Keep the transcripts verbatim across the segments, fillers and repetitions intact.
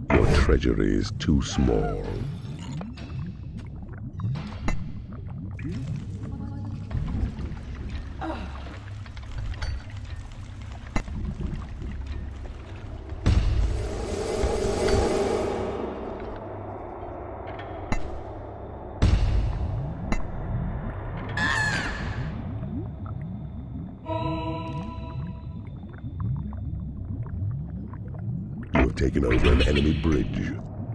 Your treasury is too small. You have taken over an enemy bridge.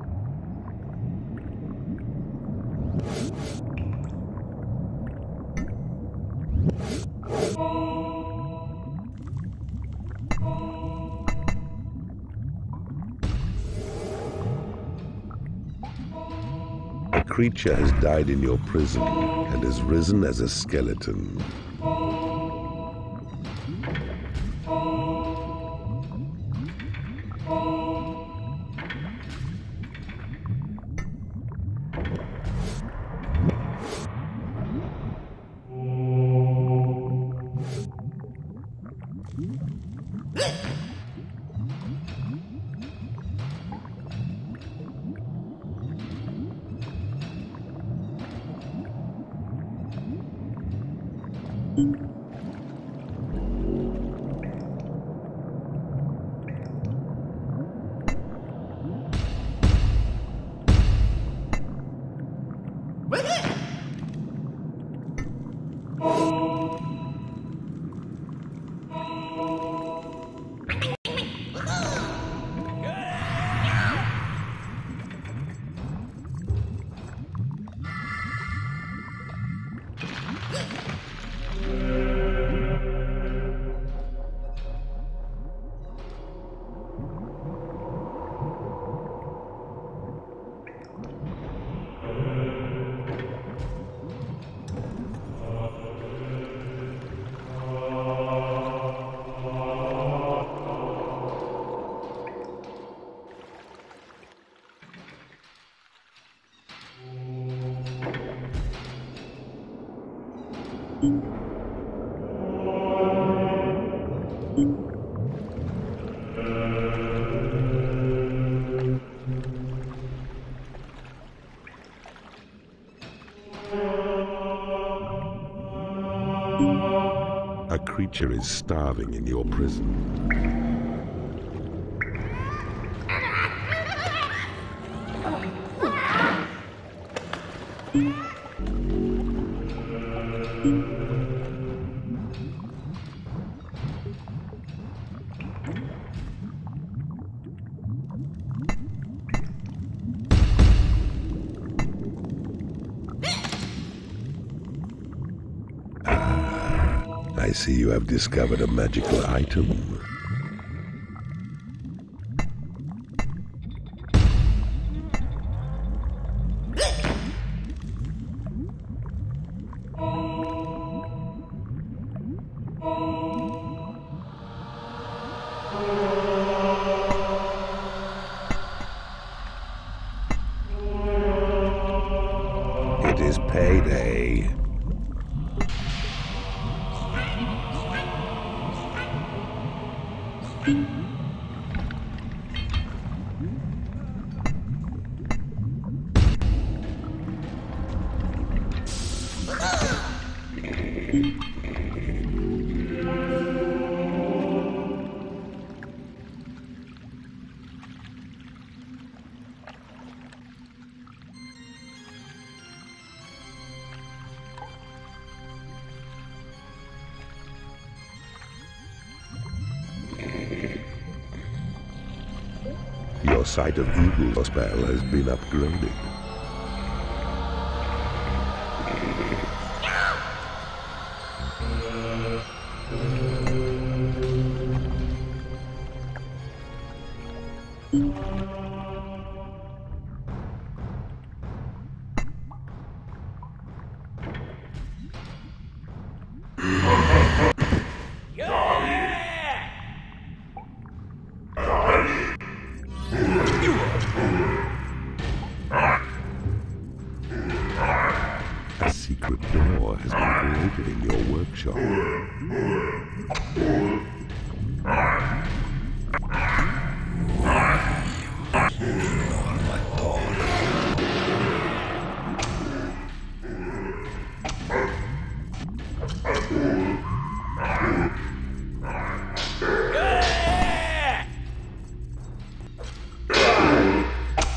A creature has died in your prison and has risen as a skeleton. A creature is starving in your prison. I see you have discovered a magical item. It is payday. Your sight of evil spell has been upgraded. A secret door has been created in your workshop. Yeah.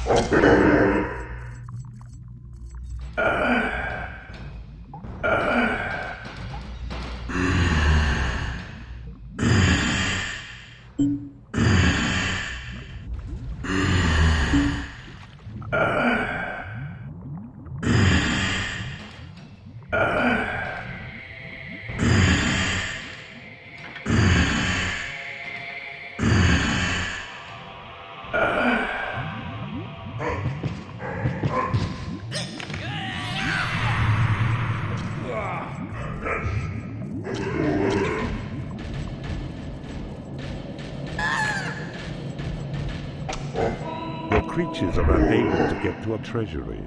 Your creatures are unable to get to a treasury.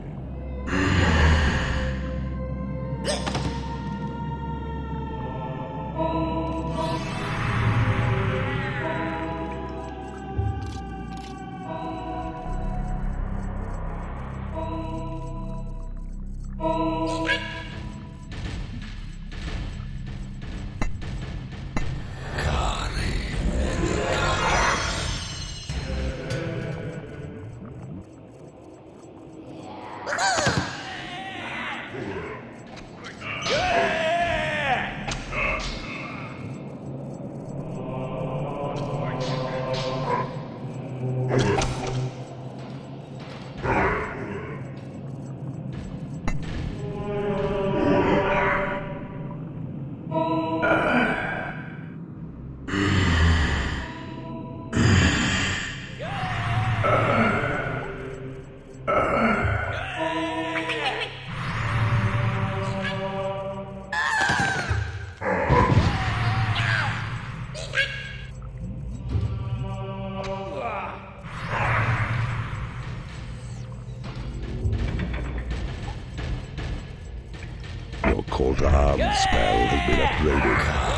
Your call to arms spell has been upgraded.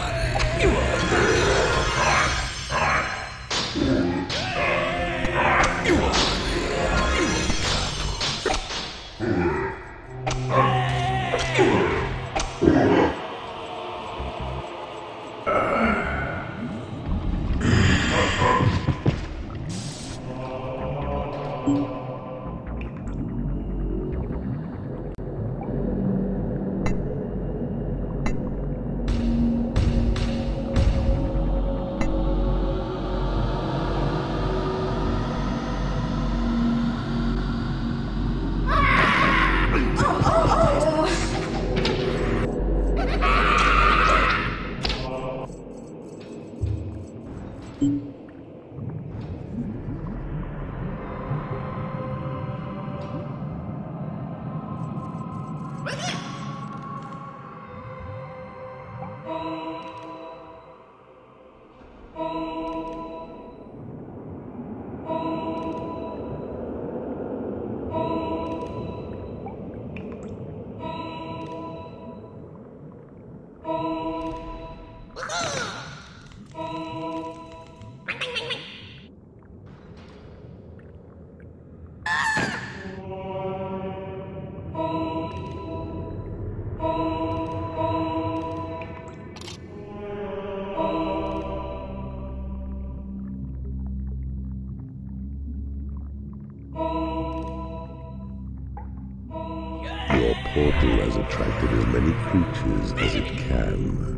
Your portal has attracted as many creatures as it can.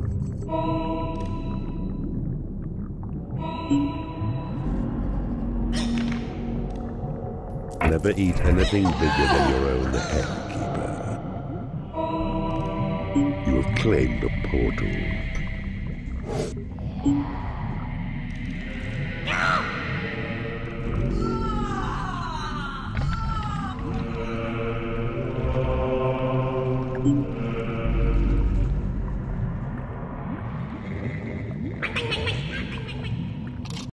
Never eat anything bigger than your own head, Keeper. You have claimed a portal.